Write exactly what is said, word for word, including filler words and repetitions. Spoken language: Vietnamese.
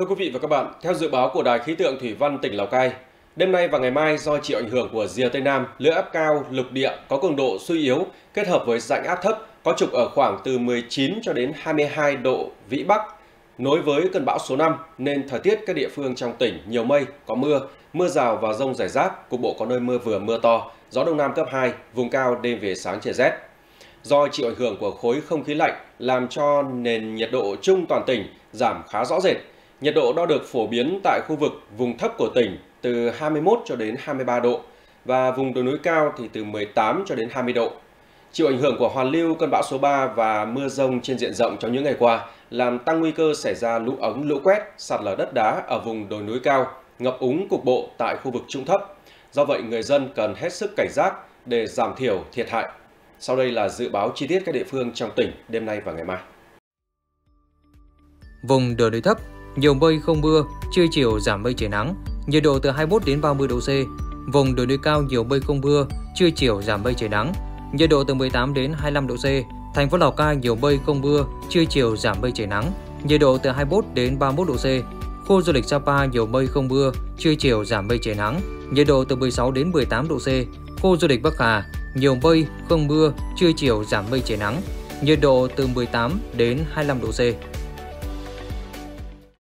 Thưa quý vị và các bạn, theo dự báo của Đài khí tượng thủy văn tỉnh Lào Cai, đêm nay và ngày mai do chịu ảnh hưởng của rìa Tây Nam, lưỡi áp cao lục địa có cường độ suy yếu kết hợp với rãnh áp thấp có trục ở khoảng từ mười chín cho đến hai mươi hai độ vĩ Bắc, nối với cơn bão số năm nên thời tiết các địa phương trong tỉnh nhiều mây, có mưa, mưa rào và dông rải rác, cục bộ có nơi mưa vừa mưa to, gió đông nam cấp hai, vùng cao đêm về sáng trời rét. Do chịu ảnh hưởng của khối không khí lạnh làm cho nền nhiệt độ chung toàn tỉnh giảm khá rõ rệt. Nhiệt độ đo được phổ biến tại khu vực vùng thấp của tỉnh từ hai mươi mốt cho đến hai mươi ba độ và vùng đồi núi cao thì từ mười tám cho đến hai mươi độ. Chịu ảnh hưởng của hoàn lưu cơn bão số ba và mưa rông trên diện rộng trong những ngày qua làm tăng nguy cơ xảy ra lũ ống, lũ quét, sạt lở đất đá ở vùng đồi núi cao, ngập úng cục bộ tại khu vực trũng thấp. Do vậy, người dân cần hết sức cảnh giác để giảm thiểu thiệt hại. Sau đây là dự báo chi tiết các địa phương trong tỉnh đêm nay và ngày mai. Vùng đồi núi thấp, nhiều mây không mưa, trưa chiều giảm mây trời nắng, nhiệt độ từ hai mươi mốt đến ba mươi độ C. Vùng đồi núi cao nhiều mây không mưa, trưa chiều giảm mây trời nắng, nhiệt độ từ mười tám đến hai mươi lăm độ C. Thành phố Lào Cai nhiều mây không mưa, trưa chiều giảm mây trời nắng, nhiệt độ từ hai mươi mốt đến ba mươi mốt độ C. Khu du lịch Sapa nhiều mây không mưa, trưa chiều giảm mây trời nắng, nhiệt độ từ mười sáu đến mười tám độ C. Khu du lịch Bắc Hà nhiều mây không mưa, trưa chiều giảm mây trời nắng, nhiệt độ từ mười tám đến hai mươi lăm độ C.